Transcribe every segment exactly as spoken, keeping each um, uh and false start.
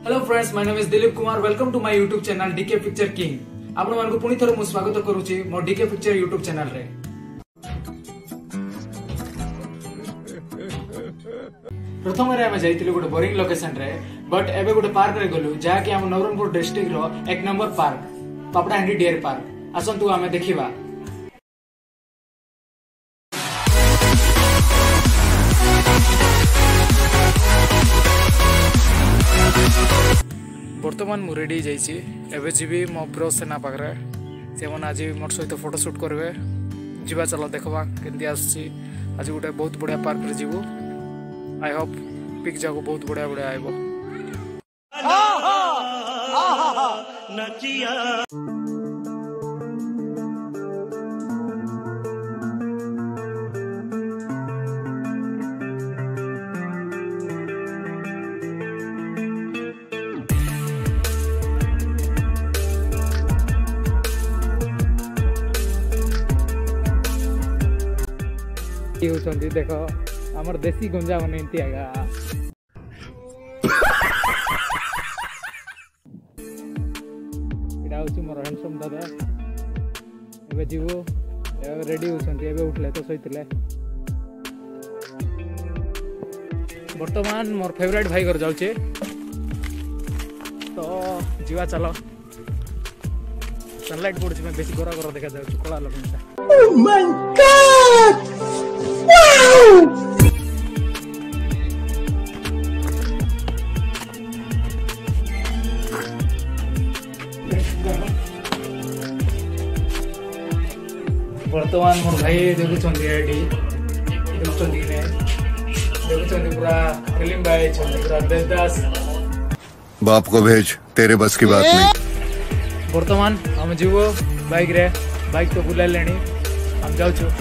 Hello friends, my name is Dilip Kumar. Welcome to my YouTube channel DK picture king. आपण मानकु पुनी thorough मु स्वागत करूची मो डीके पिक्चर यूट्यूब चैनल रे। प्रथम रे हम जाइतिलु गोटे बोरिंग लोकेशन रे, बट एबे गोटे पार्क रे गलु जा कि हम नवरंगपुर डिस्ट्रिक्ट रो एक नंबर पार्क पापड़ाहांडी डियर पार्क। आसंतु आमे देखिबा। बर्तमान मु रेडी जाइए एवं जी मो ब्रो सेना पाखे से आज मोर सहित फोटोशूट करेंगे। जीवा चलो देखा केमती आसी। आज गोटे बहुत बढ़िया पार्क रे जीवु। आई होप पिक जाको बहुत बढ़िया बढ़िया आइबो। देखो आमर देसी गंजा मन एंती आगा इडा होची मोर हैंडसम दादा। एबे जीवो एबे रेडी होछंती। एबे उठले तो सहितले वर्तमान मोर फेवरेट भाई घर जाउचे तो जीवा चलो। सनलाइट पड़छ में बेसी गोरा गोरा देखा जाउछ कोला लगन। ओह माय गॉड, वर्तमान मोर भाई देखुछंती एडी देखुछंती ने देखुछंती पूरा फिल्म भाई छंती पूरा देवदास। बाप को भेज, तेरे बस की बात नहीं। वर्तमान हम जीवो बाइक रे। बाइक तो बुला लेनी हम जाऊ छु।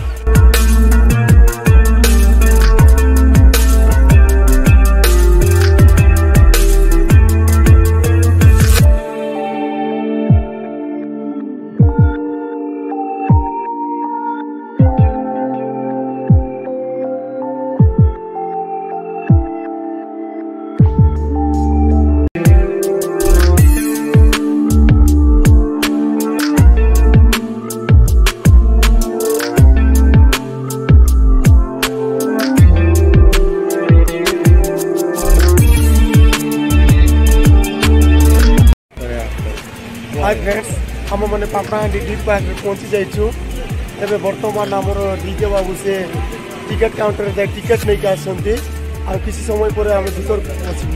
हाय फ्रेंड्स, हम मैंने पापड़ाहांडी डीप पार्क में पहुंची जाइछु। एबे वर्तमान आमर डीजे बाबू से टिकट काउंटर रे टिकट नहीं आसंती आ किसी समय पर हम भीतर पहुंचबी।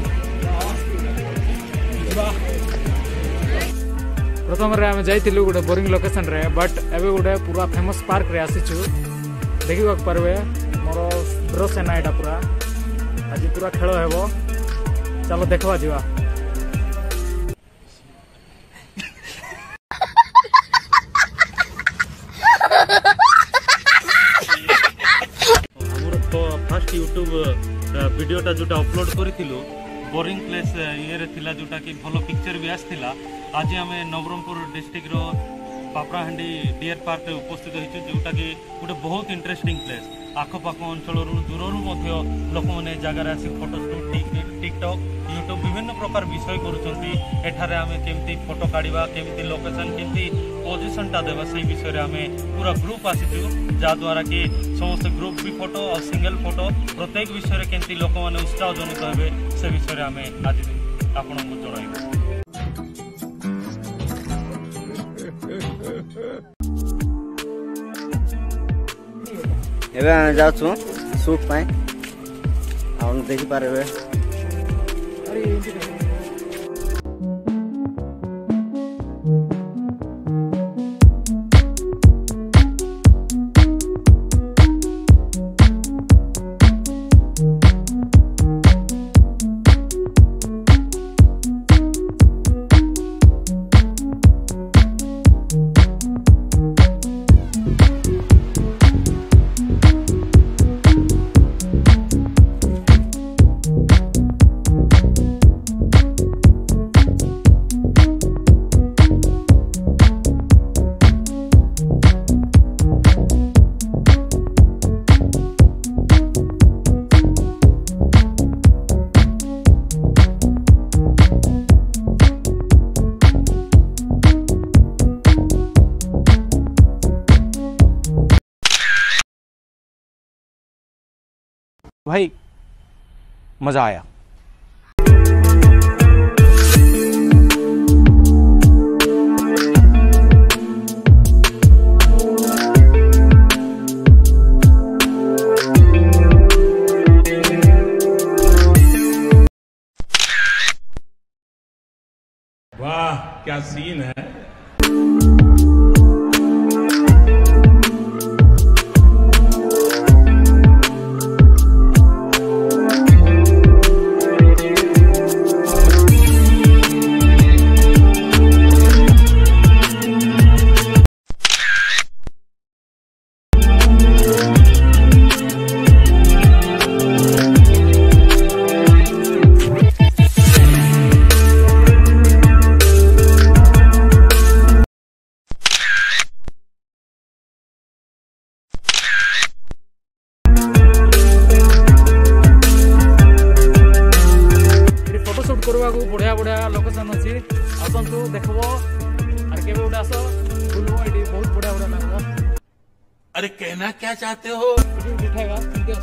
प्रथम रे हम जाइतिलु गोटे बोरिंग लोकेशन रे, बट एबे गोटे पूरा फेमस पार्क रे आसीछु। देखिबा परबे मोर ब्रो सेना एटा पूरा आज पूरा खेल हेबो। चलो देखवा जीवा। फर्स्ट यूट्यूब वीडियोटा जोटा अपलोड करिथिलु बोरिंग प्लेस ये रे थिला जोटा कि भलो पिक्चर भी आसथिला। आज आमे नवरंगपुर डिस्ट्रिक्ट रो पापड़ाहांडी डियर पार्क रे उपस्थित होइछु, जोटा कि गोटे बहुत इंटरेस्टिंग प्लेस। आखपाख अंचल दूर लोक मैंने जगार आसी फोटो शूट टिकटक यूट्यूब विभिन्न प्रकार विषय करुँच। एठारे आमे केमती फोटो काढ़ा केमती लोकेशन केमती पोजिशनटा देवा से विषय रे आमे पूरा ग्रुप आसीचु, जहाद्वारा कि समस्त ग्रुप भी फोटो और सिंगल फोटो प्रत्येक विषय रे केमती लोक मैंने उत्साह जनित हेबे से विषय रे आमे आज आपनकु जणाइबु। एबे हम जाउछु शूट पाए आ देखि पारबे। भाई मज़ा आया। वाह क्या सीन है। फोटोशूट करवा को बढ़िया बढ़िया लोकेशन अच्छी आसतु देखब आर के गोटे आस बुलबो ये बहुत बढ़िया बढ़िया लगब। अरे कहना क्या चाहते हो। दिखाएगा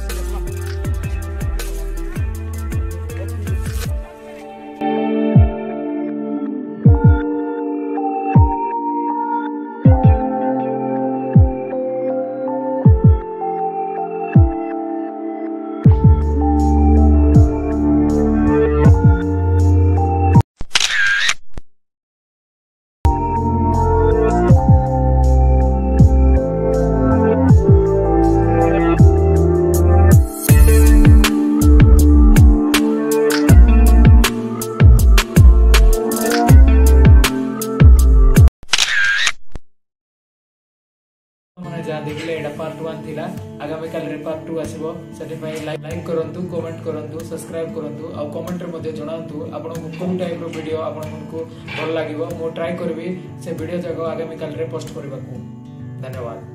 जहाँ देखिले एटा पार्ट वन थिला आगामी काल रे पार्ट टू आसीबो सेति पई लाइक करंतु कमेंट करंतु सब्सक्राइब करंतु आ कमेंट रे मध्ये जणांतु आपन कोन टाइप रो वीडियो आपन को भल लागिवो मो ट्राई करबी से वीडियो जगह आगामी काल रे पोस्ट करबा को। धन्यवाद।